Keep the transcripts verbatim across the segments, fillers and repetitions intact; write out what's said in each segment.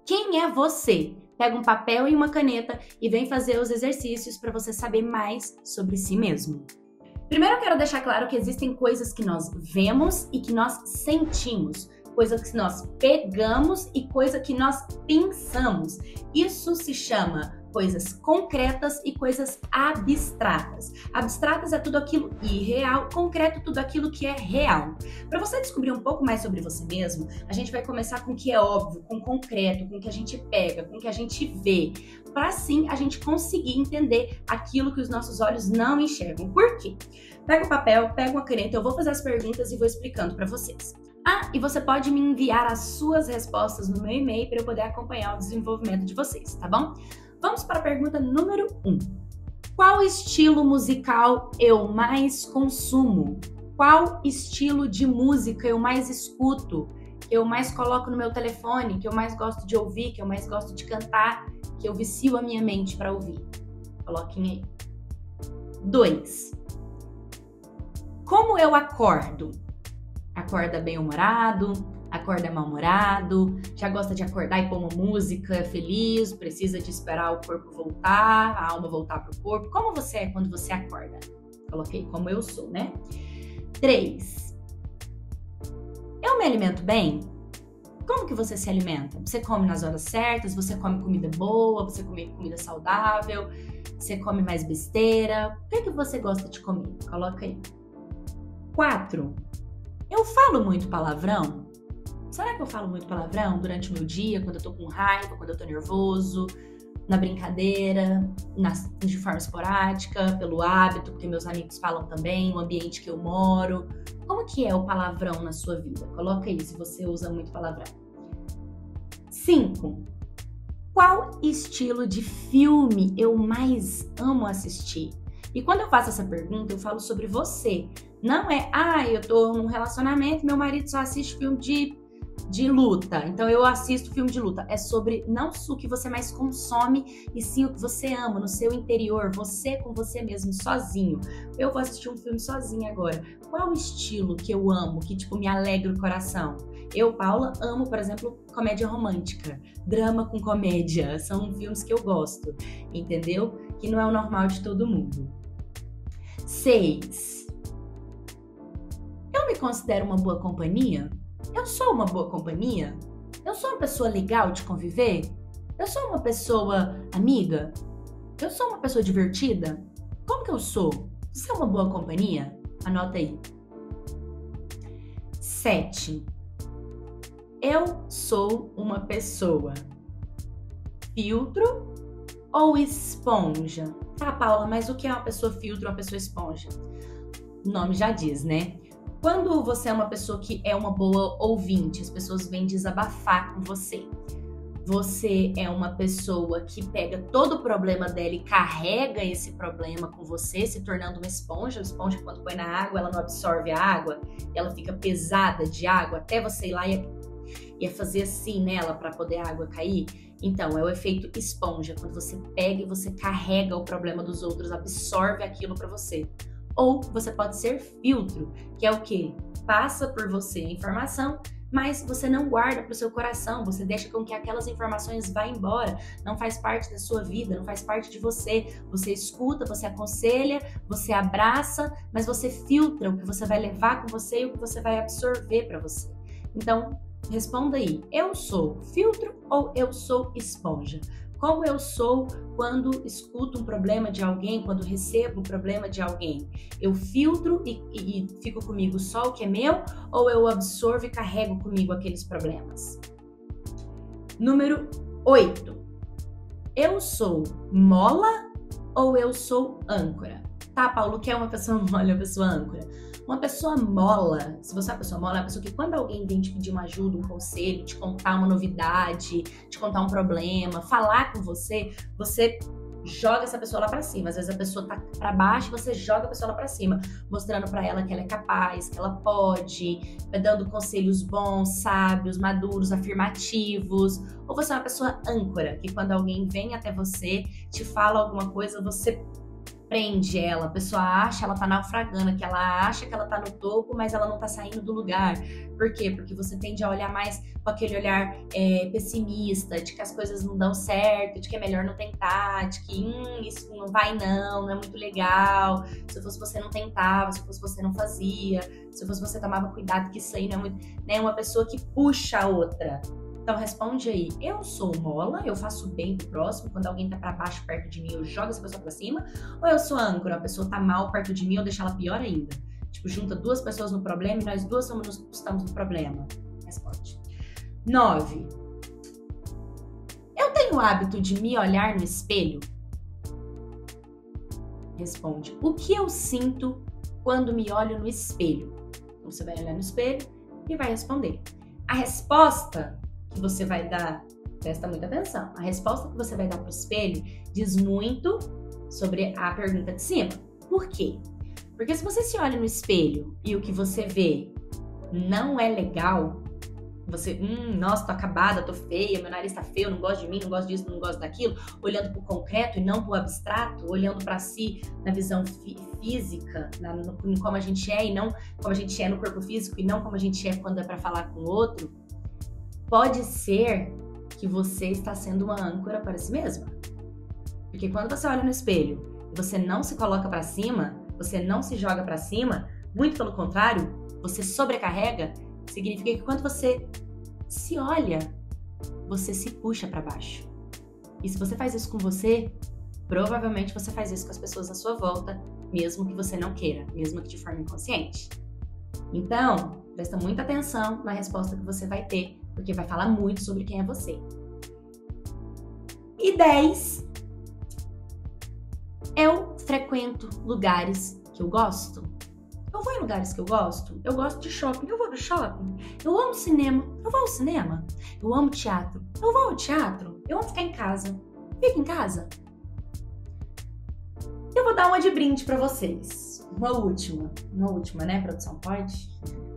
Quem é você? Pega um papel e uma caneta e vem fazer os exercícios para você saber mais sobre si mesmo. Primeiro eu quero deixar claro que existem coisas que nós vemos e que nós sentimos, coisas que nós pegamos e coisas que nós pensamos. Isso se chama coisas concretas e coisas abstratas. Abstratas é tudo aquilo irreal, concreto tudo aquilo que é real. Para você descobrir um pouco mais sobre você mesmo, a gente vai começar com o que é óbvio, com o concreto, com o que a gente pega, com o que a gente vê, para assim a gente conseguir entender aquilo que os nossos olhos não enxergam. Por quê? Pega o papel, pega uma caneta, eu vou fazer as perguntas e vou explicando para vocês. Ah, e você pode me enviar as suas respostas no meu e-mail para eu poder acompanhar o desenvolvimento de vocês, tá bom? Vamos para a pergunta número um. Qual estilo musical eu mais consumo? Qual estilo de música eu mais escuto? Que eu mais coloco no meu telefone? Que eu mais gosto de ouvir? Que eu mais gosto de cantar? Que eu vicio a minha mente para ouvir? Coloquem aí. dois. Como eu acordo? Acorda bem-humorado? Acorda mal-humorado, já gosta de acordar e pôr uma música feliz, precisa de esperar o corpo voltar, a alma voltar pro corpo. Como você é quando você acorda? Coloquei como eu sou, né? três. Eu me alimento bem? Como que você se alimenta? Você come nas horas certas? Você come comida boa? Você come comida saudável? Você come mais besteira? O que é que você gosta de comer? Coloca aí. quatro. Eu falo muito palavrão? Será que eu falo muito palavrão durante o meu dia, quando eu tô com raiva, quando eu tô nervoso, na brincadeira, na, de forma esporádica, pelo hábito, porque meus amigos falam também, o ambiente que eu moro? Como que é o palavrão na sua vida? Coloca aí se você usa muito palavrão. cinco. Qual estilo de filme eu mais amo assistir? E quando eu faço essa pergunta, eu falo sobre você. Não é, ah, eu tô num relacionamento, meu marido só assiste filme de de luta, então eu assisto filme de luta. É sobre não o que você mais consome, e sim o que você ama, no seu interior, você com você mesmo, sozinho. Eu vou assistir um filme sozinha agora. Qual o estilo que eu amo, que tipo me alegra o coração? Eu, Paula, amo, por exemplo, comédia romântica, drama com comédia, são filmes que eu gosto, entendeu? Que não é o normal de todo mundo. seis. Eu me considero uma boa companhia? Eu sou uma boa companhia? Eu sou uma pessoa legal de conviver? Eu sou uma pessoa amiga? Eu sou uma pessoa divertida? Como que eu sou? Você é uma boa companhia? Anota aí. sete. Eu sou uma pessoa filtro ou esponja? Tá, Paula, mas o que é uma pessoa filtro ou uma pessoa esponja? O nome já diz, né? Quando você é uma pessoa que é uma boa ouvinte, as pessoas vêm desabafar com você. Você é uma pessoa que pega todo o problema dela e carrega esse problema com você, se tornando uma esponja. A esponja, quando põe na água, ela não absorve a água, ela fica pesada de água, até você ir lá e, e fazer assim nela para poder a água cair. Então, é o efeito esponja, quando você pega e você carrega o problema dos outros, absorve aquilo para você. Ou você pode ser filtro, que é o quê? Passa por você a informação, mas você não guarda para o seu coração, você deixa com que aquelas informações vá embora, não faz parte da sua vida, não faz parte de você. Você escuta, você aconselha, você abraça, mas você filtra o que você vai levar com você e o que você vai absorver para você. Então, responda aí, eu sou filtro ou eu sou esponja? Como eu sou quando escuto um problema de alguém, quando recebo um problema de alguém? Eu filtro e, e, e fico comigo só o que é meu, ou eu absorvo e carrego comigo aqueles problemas? Número oito. Eu sou mola ou eu sou âncora? Tá, Paulo, o que é uma pessoa mola e uma pessoa âncora? Uma pessoa mola, se você é uma pessoa mola, é uma pessoa que quando alguém vem te pedir uma ajuda, um conselho, te contar uma novidade, te contar um problema, falar com você, você joga essa pessoa lá pra cima. Às vezes a pessoa tá pra baixo, você joga a pessoa lá pra cima, mostrando pra ela que ela é capaz, que ela pode, dando conselhos bons, sábios, maduros, afirmativos. Ou você é uma pessoa âncora, que quando alguém vem até você, te fala alguma coisa, você prende ela, a pessoa acha, ela tá naufragando, que ela acha que ela tá no topo, mas ela não tá saindo do lugar. Por quê? Porque você tende a olhar mais com aquele olhar é, pessimista, de que as coisas não dão certo, de que é melhor não tentar, de que hum, isso não vai não, não é muito legal, se fosse você não tentava, se fosse você não fazia, se fosse você tomava cuidado, que isso aí não é muito... Né? Uma pessoa que puxa a outra. Então responde aí, eu sou mola, eu faço bem pro próximo, quando alguém tá pra baixo perto de mim, eu jogo essa pessoa pra cima, ou eu sou âncora, a pessoa tá mal perto de mim, eu deixo ela pior ainda. Tipo, junta duas pessoas no problema e nós duas somos, estamos no problema. Responde. nove. Eu tenho o hábito de me olhar no espelho? Responde. O que eu sinto quando me olho no espelho? Então, você vai olhar no espelho e vai responder. A resposta que você vai dar, presta muita atenção, a resposta que você vai dar pro espelho diz muito sobre a pergunta de cima. Por quê? Porque se você se olha no espelho e o que você vê não é legal, você, hum, nossa, tô acabada, tô feia, meu nariz tá feio, não gosto de mim, não gosto disso, não gosto daquilo, olhando pro concreto e não pro abstrato, olhando pra si na visão fí- física, na, no, no como a gente é e não como a gente é no corpo físico e não como a gente é quando é pra falar com o outro, pode ser que você está sendo uma âncora para si mesma. Porque quando você olha no espelho e você não se coloca pra cima, você não se joga pra cima, muito pelo contrário, você sobrecarrega, significa que quando você se olha, você se puxa pra baixo. E se você faz isso com você, provavelmente você faz isso com as pessoas à sua volta, mesmo que você não queira, mesmo que de forma inconsciente. Então, presta muita atenção na resposta que você vai ter, porque vai falar muito sobre quem é você. E dez. Eu frequento lugares que eu gosto. Eu vou em lugares que eu gosto. Eu gosto de shopping. Eu vou no shopping. Eu amo cinema. Eu vou ao cinema. Eu amo teatro. Eu vou ao teatro. Eu amo ficar em casa. Fica em casa. Eu vou dar uma de brinde pra vocês. Uma última. Uma última, né, produção? Pode?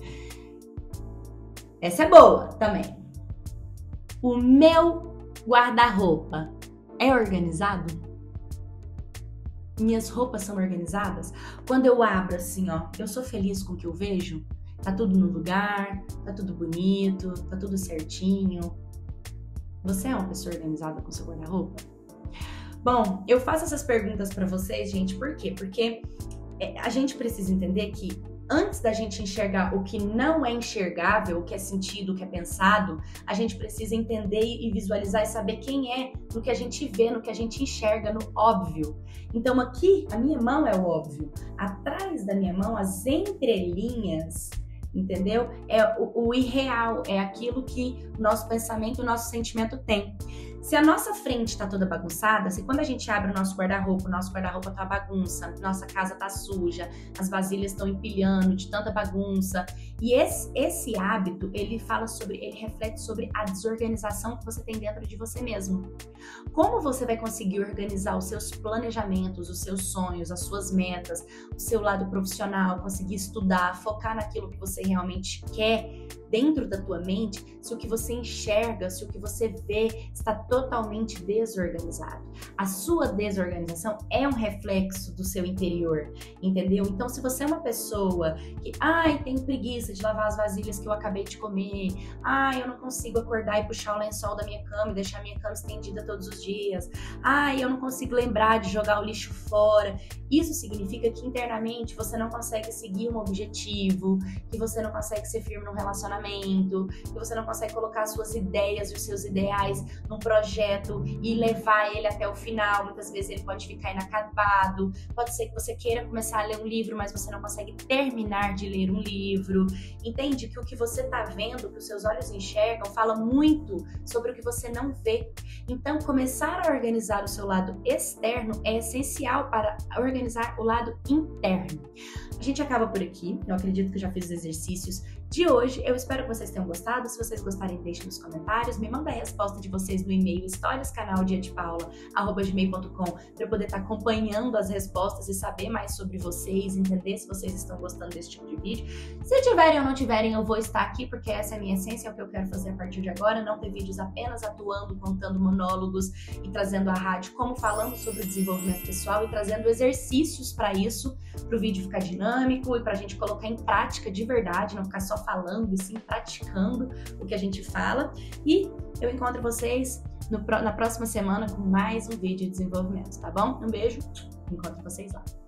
Essa é boa também. O meu guarda-roupa é organizado? Minhas roupas são organizadas? Quando eu abro assim, ó, eu sou feliz com o que eu vejo? Tá tudo no lugar, tá tudo bonito, tá tudo certinho. Você é uma pessoa organizada com seu guarda-roupa? Bom, eu faço essas perguntas pra vocês, gente, por quê? Porque a gente precisa entender que antes da gente enxergar o que não é enxergável, o que é sentido, o que é pensado, a gente precisa entender e visualizar e saber quem é no que a gente vê, no que a gente enxerga, no óbvio. Então aqui, a minha mão é o óbvio. Atrás da minha mão, as entrelinhas, entendeu? É o, o irreal, é aquilo que o nosso pensamento, o nosso sentimento tem. Se a nossa frente tá toda bagunçada, se quando a gente abre o nosso guarda-roupa, o nosso guarda-roupa tá bagunça, nossa casa tá suja, as vasilhas estão empilhando de tanta bagunça, e esse, esse hábito, ele fala sobre, ele reflete sobre a desorganização que você tem dentro de você mesmo. Como você vai conseguir organizar os seus planejamentos, os seus sonhos, as suas metas, o seu lado profissional, conseguir estudar, focar naquilo que você realmente quer dentro da tua mente, se o que você enxerga, se o que você vê está totalmente desorganizado. A sua desorganização é um reflexo do seu interior, entendeu? Então, se você é uma pessoa que, ai, tenho preguiça de lavar as vasilhas que eu acabei de comer, ai, eu não consigo acordar e puxar o lençol da minha cama e deixar a minha cama estendida todos os dias, ai, eu não consigo lembrar de jogar o lixo fora, isso significa que internamente você não consegue seguir um objetivo, que você não consegue ser firme num relacionamento, que você não consegue colocar as suas ideias e os seus ideais num projeto e levar ele até o final. Muitas vezes ele pode ficar inacabado, pode ser que você queira começar a ler um livro, mas você não consegue terminar de ler um livro. Entende que o que você tá vendo, o que os seus olhos enxergam, fala muito sobre o que você não vê. Então, começar a organizar o seu lado externo é essencial para organizar o lado interno. A gente acaba por aqui. Eu acredito que eu já fiz os exercícios de hoje. Eu espero que vocês tenham gostado. Se vocês gostarem, deixem nos comentários. Me manda a resposta de vocês no e-mail historiascanaldiadepaula arroba gmail ponto com para eu poder estar acompanhando as respostas e saber mais sobre vocês, entender se vocês estão gostando desse tipo de vídeo. Se tiverem ou não tiverem, eu vou estar aqui, porque essa é a minha essência, é o que eu quero fazer a partir de agora, não ter vídeos apenas atuando, contando monólogos e trazendo a rádio, como falando sobre o desenvolvimento pessoal e trazendo exercícios para isso, para o vídeo ficar dinâmico e para a gente colocar em prática de verdade, não ficar só falando e sim praticando o que a gente fala. E eu encontro vocês no, na próxima semana com mais um vídeo de desenvolvimento, tá bom? Um beijo, encontro vocês lá.